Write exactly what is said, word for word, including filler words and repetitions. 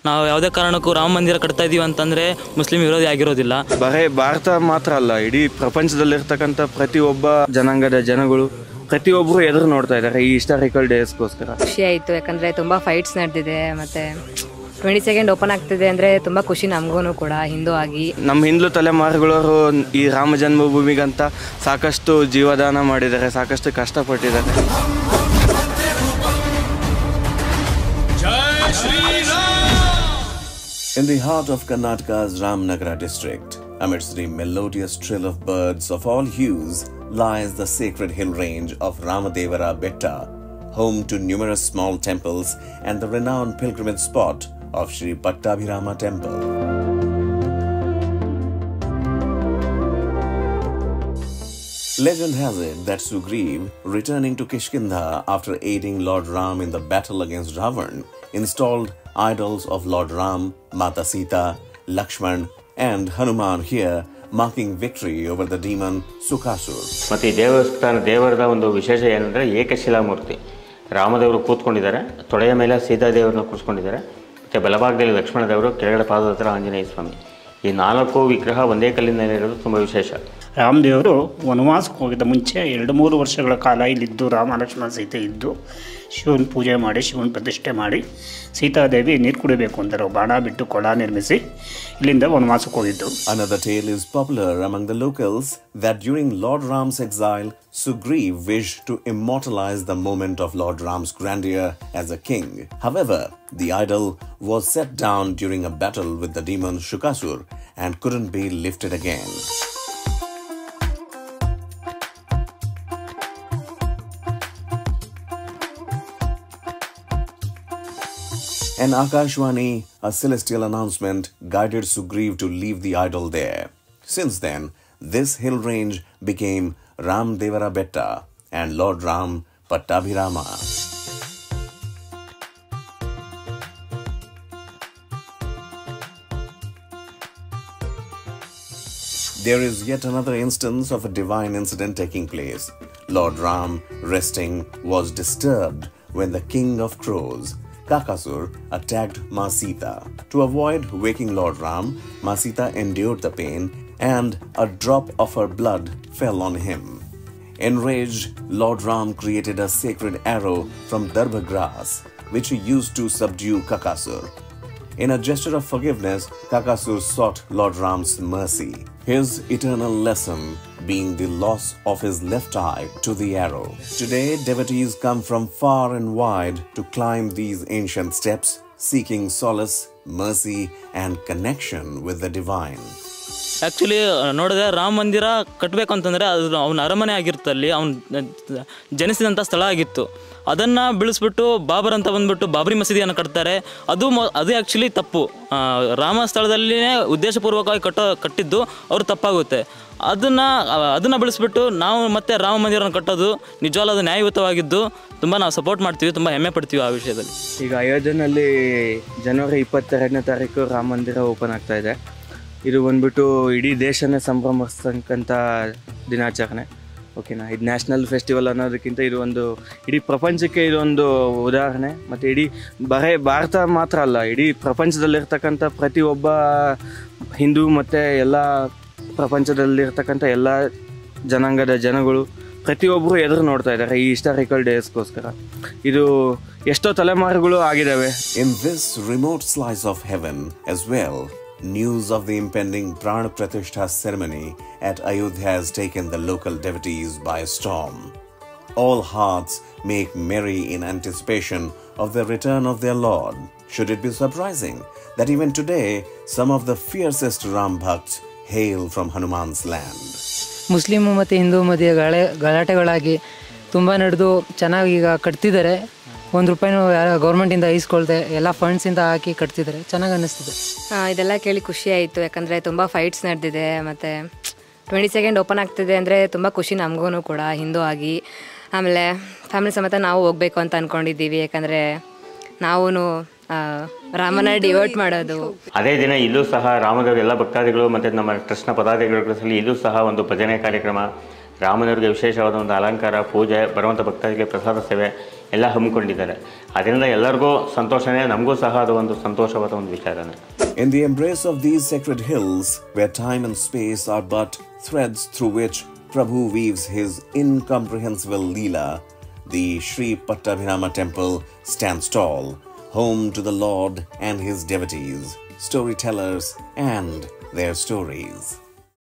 ನಾವು ಯಾವುದೇ ಕಾರಣಕ್ಕೂ ರಾಮ ಮಂದಿರ ಕಟ್ತಾ ಇದ್ದೀವಿ ಅಂತಂದರೆ ಮುಸ್ಲಿಂ ವಿರೋಧಿ ಆಗಿರೋದಿಲ್ಲ. ಬರೀ ಭಾರತ ಮಾತ್ರ ಅಲ್ಲ, ಇಡೀ ಪ್ರಪಂಚದಲ್ಲಿರ್ತಕ್ಕಂಥ ಪ್ರತಿಯೊಬ್ಬ ಜನಾಂಗದ ಜನಗಳು ಪ್ರತಿಯೊಬ್ಬರು ಎದುರು ನೋಡ್ತಾ ಇದ್ದಾರೆ ಈ ಹಿಸ್ಟಾರಿಕಲ್ ಡೇಸ್ಗೋಸ್ಕರ. ಖುಷಿ ಆಯಿತು, ಯಾಕಂದರೆ ತುಂಬ ಫೈಟ್ಸ್ ನಡೆದಿದೆ. ಮತ್ತು ಟ್ವೆಂಟಿ ಸೆಕೆಂಡ್ ಓಪನ್ ಆಗ್ತಿದೆ ಅಂದರೆ ತುಂಬ ಖುಷಿ ನಮಗೂ ಕೂಡ, ಹಿಂದೂ ಆಗಿ. ನಮ್ಮ ಹಿಂದೂ ತಲೆಮಾರುಗಳವರು ಈ ರಾಮ ಜನ್ಮಭೂಮಿಗಂತ ಸಾಕಷ್ಟು ಜೀವದಾನ ಮಾಡಿದ್ದಾರೆ, ಸಾಕಷ್ಟು ಕಷ್ಟಪಟ್ಟಿದ್ದಾರೆ. In the heart of Karnataka's Ramnagara district, amidst the melodious trill of birds of all hues, lies the sacred hill range of Ramadevara Betta, home to numerous small temples and the renowned pilgrimage spot of Shri Pattabhirama Temple. Legend has it that Sugriv, returning to Kishkinda after aiding Lord Ram in the battle against Ravan, installed idols of Lord Ram, Mata Sita, Lakshman and Hanuman here, marking victory over the demon Sukasur. ಮತ್ತು ಈ ದೇವಸ್ಥಾನ ದೇವರದ ಒಂದು ವಿಶೇಷ ಏನಂದರೆ ಏಕಶಿಲಾಮೂರ್ತಿ. ರಾಮದೇವರು ಕೂತ್ಕೊಂಡಿದ್ದಾರೆ, ತೊಡೆಯ ಮೇಲೆ ಸೀತಾದೇವರನ್ನ ಕೂರಿಸ್ಕೊಂಡಿದ್ದಾರೆ, ಮತ್ತು ಬಲಭಾಗದಲ್ಲಿ ಲಕ್ಷ್ಮಣ ದೇವರು, ಕೆಳಗಡೆ ಪಾದದ ಹತ್ರ ಆಂಜನೇಯ ಸ್ವಾಮಿ. ಈ ನಾಲ್ಕು ವಿಗ್ರಹ ಒಂದೇ ಕಲ್ಲಿನಲ್ಲಿ ಇರೋದು ತುಂಬ ವಿಶೇಷ. ರಾಮದೇವರು ವನವಾಸಕ್ಕೆ ಹೋಗಿದ್ದ ಮುಂಚೆ ಎರಡು ಮೂರು ವರ್ಷಗಳ ಕಾಲ ಇಲ್ಲಿದ್ದು ರಾಮ ಲಕ್ಷ್ಮಣ ಸೀತೆ ಇದ್ದು ಶಿವನ ಪೂಜೆ ಮಾಡಿ ಶಿವನ ಪ್ರತಿಷ್ಠೆ ಮಾಡಿ ಸೀತಾದೇವಿ ನೀರು ಕುಡಿಬೇಕು ಅಂದರು. ಬಾಣ ಬಿಟ್ಟು ಕೊಳ ನಿರ್ಮಿಸಿ ಇಲ್ಲಿಂದ ವನವಾಸಕ್ಕೆ ಹೋಗಿದ್ದು. Another tale is popular among the locals that during Lord Ram's exile, Sugriv wished to immortalize the moment of Lord Ram's grandeur as a king. However, the idol was set down during a battle with the demon Shukasur and couldn't be lifted again. An Akashvani, a celestial announcement, guided Sugriv to leave the idol there. Since then, this hill range became Ramdevara Betta and Lord Ram Pattabhirama. There is yet another instance of a divine incident taking place. Lord Ram, resting, was disturbed when the king of crows, Kakasur, attacked Ma Sita. To avoid waking Lord Ram, Ma Sita endured the pain and a drop of her blood fell on him. Enraged, Lord Ram created a sacred arrow from darbha grass, which he used to subdue Kakasur. In a gesture of forgiveness, Kakasur sought Lord Ram's mercy, his eternal lesson being the loss of his left eye to the arrow. Today, devotees come from far and wide to climb these ancient steps, seeking solace, mercy, and connection with the divine. Actually ನೋಡಿದ್ರೆ ರಾಮ ಮಂದಿರ ಕಟ್ಟಬೇಕು ಅಂತಂದರೆ ಅದು ಅವನ ಅರಮನೆ ಆಗಿರುತ್ತೆ, ಅಲ್ಲಿ ಅವನು ಜನಿಸಿದಂಥ ಸ್ಥಳ ಆಗಿತ್ತು. ಅದನ್ನು ಬಿಳಿಸ್ಬಿಟ್ಟು ಬಾಬರ್ ಅಂತ ಬಂದುಬಿಟ್ಟು ಬಾಬರಿ ಮಸೀದಿಯನ್ನು ಕಟ್ತಾರೆ. ಅದು ಮ ಅದು ಆ್ಯಕ್ಚುಲಿ ತಪ್ಪು. ರಾಮ ಸ್ಥಳದಲ್ಲಿಯೇ ಉದ್ದೇಶಪೂರ್ವಕವಾಗಿ ಕಟ್ಟೋ ಕಟ್ಟಿದ್ದು ಅವರು ತಪ್ಪಾಗುತ್ತೆ. ಅದನ್ನು ಅದನ್ನು ಬೆಳೆಸ್ಬಿಟ್ಟು ನಾವು ಮತ್ತೆ ರಾಮ ಮಂದಿರನ ಕಟ್ಟೋದು ನಿಜವಾಗ್ಲೂ ಅದು ನ್ಯಾಯಯುತವಾಗಿದ್ದು ತುಂಬ ನಾವು ಸಪೋರ್ಟ್ ಮಾಡ್ತೀವಿ, ತುಂಬ ಹೆಮ್ಮೆ ಪಡ್ತೀವಿ ಆ ವಿಷಯದಲ್ಲಿ. ಈಗ ಅಯೋಧ್ಯೆಯಲ್ಲಿ ಜನವರಿ ಇಪ್ಪತ್ತೆರಡನೇ ತಾರೀಕು ರಾಮ ಮಂದಿರ ಓಪನ್ ಆಗ್ತಾ ಇದೆ. ಇದು ಬಂದ್ಬಿಟ್ಟು ಇಡೀ ದೇಶನೇ ಸಂಭ್ರಮಿಸ್ತಕ್ಕಂಥ ದಿನಾಚರಣೆ. ಓಕೆನಾ, ಇದು ನ್ಯಾಷನಲ್ ಫೆಸ್ಟಿವಲ್ ಅನ್ನೋದಕ್ಕಿಂತ ಇದು ಒಂದು ಇಡೀ ಪ್ರಪಂಚಕ್ಕೆ ಇದೊಂದು ಉದಾಹರಣೆ. ಮತ್ತು ಇಡೀ ಬರೀ ಭಾರತ ಮಾತ್ರ ಅಲ್ಲ, ಇಡೀ ಪ್ರಪಂಚದಲ್ಲಿರ್ತಕ್ಕಂಥ ಪ್ರತಿಯೊಬ್ಬ ಹಿಂದೂ ಮತ್ತು ಎಲ್ಲ ಪ್ರಪಂಚದಲ್ಲಿರ್ತಕ್ಕಂಥ ಎಲ್ಲ ಜನಾಂಗದ ಜನಗಳು ಪ್ರತಿಯೊಬ್ಬರು ಎದುರು ನೋಡ್ತಾ ಇದ್ದಾರೆ ಈ ಹಿಸ್ಟಾರಿಕಲ್ ಡೇಸ್ಗೋಸ್ಕರ. ಇದು ಎಷ್ಟೋ ತಲೆಮಾರುಗಳು ಆಗಿದ್ದಾವೆ. In this remote slice of heaven as well, news of the impending Pran Pratishtha ceremony at Ayodhya has taken the local devotees by storm. All hearts make merry in anticipation of the return of their Lord. Should it be surprising that even today some of the fiercest Ram Bhakts hail from Hanuman's land? Muslim ಮತ್ತು ಹಿಂದೂ ಮಧ್ಯೆ ಗಳೆ ಗಲಾಟೆಗಳಾಗಿ ತುಂಬ ನಡೆದು ಚೆನ್ನಾಗಿ ಈಗ ಕಟ್ತಿದ್ದಾರೆ. ಒಂದು ರೂಪಾಯಿನೂ ಯಾರು ಗೌರ್ಮೆಂಟಿಂದ ಈಸ್ಕೊಳ್ದೆ ಎಲ್ಲ ಫಂಡ್ಸಿಂದ ಹಾಕಿ ಕಟ್ತಿದ್ದಾರೆ, ಚೆನ್ನಾಗಿ ಅನ್ನಿಸ್ತಿದೆ. ಇದೆಲ್ಲ ಕೇಳಿ ಖುಷಿ ಆಯಿತು, ಯಾಕಂದರೆ ತುಂಬ ಫೈಟ್ಸ್ ನಡೆದಿದೆ. ಮತ್ತು ಟ್ವೆಂಟಿ ಸೆಕೆಂಡ್ ಓಪನ್ ಆಗ್ತಿದೆ ಅಂದರೆ ತುಂಬ ಖುಷಿ ನಮಗೂ ಕೂಡ, ಹಿಂದೂ ಆಗಿ. ಆಮೇಲೆ ಫ್ಯಾಮಿಲಿ ಸಮೇತ ನಾವು ಹೋಗಬೇಕು ಅಂತ ಅಂದ್ಕೊಂಡಿದ್ದೀವಿ, ಯಾಕಂದರೆ ನಾವು ರಾಮನ ಡಿವೋಟ್ ಮಾಡೋದು. ಅದೇ ದಿನ ಇಲ್ಲೂ ಸಹ ರಾಮದೇವರು ಎಲ್ಲ ಭಕ್ತಾದಿಗಳು ಮತ್ತು ನಮ್ಮ ಟ್ರಸ್ಟ್ನ ಪದಾಧಿಕಾರಿಗಳು ಇಲ್ಲೂ ಸಹ ಒಂದು ಭಜನೆ ಕಾರ್ಯಕ್ರಮ, ರಾಮದೇವರಿಗೆ ವಿಶೇಷವಾದ ಒಂದು ಅಲಂಕಾರ, ಪೂಜೆ, ಬರುವಂಥ ಭಕ್ತಾದಿಗಳಿಗೆ ಪ್ರಸಾದ ಸೇವೆ ಎಲ್ಲ ಹಮ್ಮಿಕೊಂಡಿದ್ದಾರೆ. ಅದರಿಂದ ಎಲ್ಲರಿಗೂ ಸಂತೋಷನೇ, ನಮಗೂ ಸಹ ಅದು ಒಂದು ಸಂತೋಷವಾದ ಒಂದು ವಿಚಾರನೇ. In the embrace of these sacred hills, where time and space are but threads through which Prabhu weaves his incomprehensible Leela, the Sri Pattabhinama temple stands tall, home to the Lord and his devotees, storytellers and their stories.